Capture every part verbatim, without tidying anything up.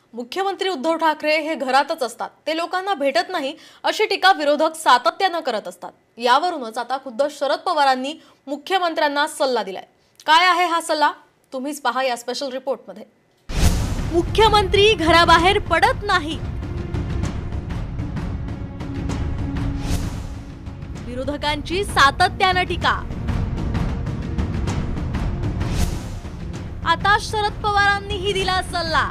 मुख्यमंत्री उद्धव ठाकरे हे घरातच असतात, ते लोकांना भेटत नाही अशी टीका विरोधक सातत्याने करत असतात। यावरूनच आता खुद्द शरद पवारांनी मुख्यमंत्र्यांना सल्ला दिलाय। काय आहे हा सल्ला, तुम्हीच पहा या स्पेशल रिपोर्ट मध्ये। मुख्यमंत्री घराबाहेर पडत नाही, विरोधकांची सातत्याने टीका। आता शरद पवारांनीही दिला सल्ला।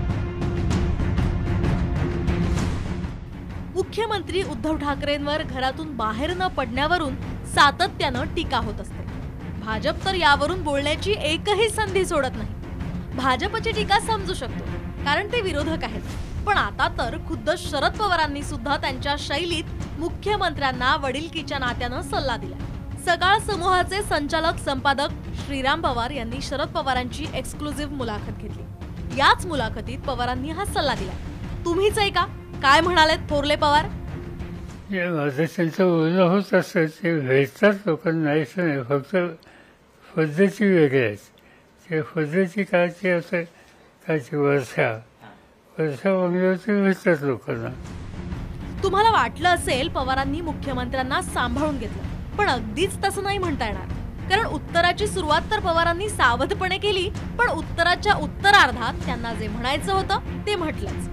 मुख्यमंत्री उद्धव ठाकरेंवर घरातून बाहेर न पडण्यावरून सातत्याने टीका होत असते। भाजप तर यावरून बोलण्याची एकही संधी सोडत नाही। भाजपची टीका समजू शकतो, कारण ते विरोधक आहेत, पण आता तर खुद्द शरद पवारांनी सुद्धा त्यांच्या शैलीत मुख्यमंत्र्यांना वडिलकीच्या नात्याने सल्ला दिला। सकाळ समूहाचे संचालक संपादक श्रीराम पवार यांनी शरद पवारांची एक्सक्लुझिव्ह मुलाखत घेतली। याच मुलाखतीत पवारांनी हा सल्ला दिला। तुम्हीच ऐका काय म्हणाले थोरले पवार। माझं त्यांचं बोलणं होत असतं, ते भेटतात लोकांना, नाहीचं नाही, फक्त पद्धती वेगळ्या आहेत। ते पद्धती कायची असं कायची वर्षा वर्षा बंगल्यावरती भेटतात लोकांना। तुम्हाला वाटलं असेल पवारांनी मुख्यमंत्र्यांना सांभाळून घेतलं, पण अगदीच तसं नाही म्हणता येणार, कारण उत्तराची सुरुवात तर पवारांनी सावधपणे केली, पण उत्तराच्या उत्तरार्धात त्यांना जे म्हणायचं होतं ते म्हटलंच।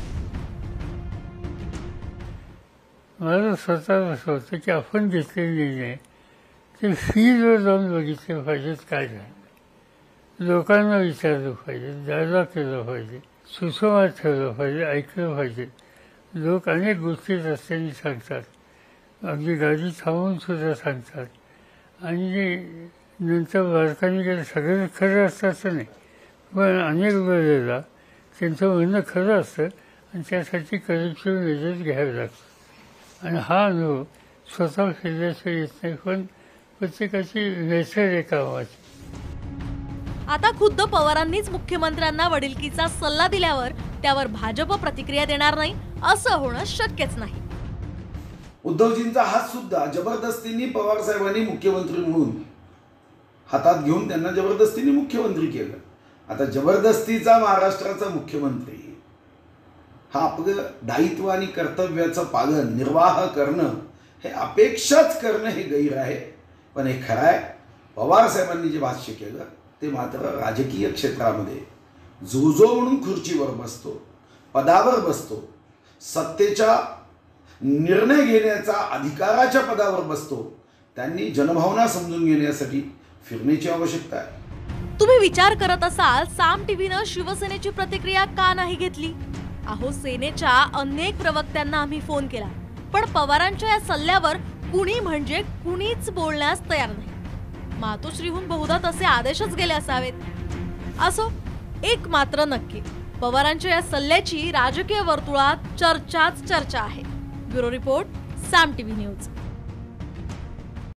मला स्वतः असं होतं की आपण घेतलेले निर्णय ते फील्डवर जाऊन बघितले पाहिजेत, काय झालं, लोकांना विचारलं पाहिजे, जागा केलं पाहिजे, सुसंवाद ठेवलं पाहिजे, ऐकलं पाहिजे। लोक अनेक गोष्टी रस्त्याने सांगतात, अगदी गाडी थांबवून सुद्धा सांगतात, आणि नंतर बारकाने गेलं सगळं खरं असतं असं नाही, पण अनेक वेळेला त्यांचं म्हणणं खरं असतं आणि त्यासाठी करेक्टिव्ह मेजर्स घ्यावे लागतात। आणि हा अनुभव स्वतः फिरल्याशिवाय येत नाही, पण प्रत्येकाची वेचर आहे कामाची। आता खुद्द पवारांनीच मुख्यमंत्र्यांना वडिलकीचा सल्ला दिल्यावर त्यावर भाजप प्रतिक्रिया देणार नाही असं होणं शक्यच नाही। उद्धवजींचा हात सुद्धा जबरदस्तीने पवार साहेबांनी मुख्यमंत्री म्हणून हातात घेऊन त्यांना जबरदस्तीने मुख्यमंत्री केलं। आता जबरदस्तीचा महाराष्ट्राचा मुख्यमंत्री हा आपलं दायित्व आणि कर्तव्याचं पालन निर्वाह करणं, हे अपेक्षाच करणं हे गैर आहे। पण हे खरं आहे, पवार साहेबांनी जे भाष्य केलं ते मात्र राजकीय क्षेत्रामध्ये जो जो म्हणून खुर्चीवर बसतो, पदावर बसतो, सत्तेच्या निर्णय घेण्याचा अधिकाराच्या पदावर बसतो, त्यांनी जनभावना समजून घेण्यासाठी फिरण्याची आवश्यकता आहे। तुम्ही विचार करत असाल साम टीव्हीने शिवसेनेची प्रतिक्रिया का नाही घेतली? अहो, सेनेच्या अनेक प्रवक्त्यांना आम्ही फोन केला, पण पवारांच्या या सल्ल्यावर कुणी म्हणजे कुणीच बोलण्यास तयार नाही। मातोश्रीहून बहुधा तसे आदेशच गेले असावेत। असो, एक मात्र नक्की, पवारांच्या या सल्ल्याची राजकीय वर्तुळात चर्चाच चर्चा आहे। Bureau report, Saam TV news.